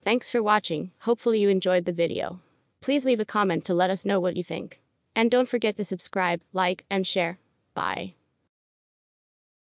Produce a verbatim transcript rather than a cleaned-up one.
Thanks for watching, hopefully you enjoyed the video. Please leave a comment to let us know what you think. And don't forget to subscribe, like, and share. Bye.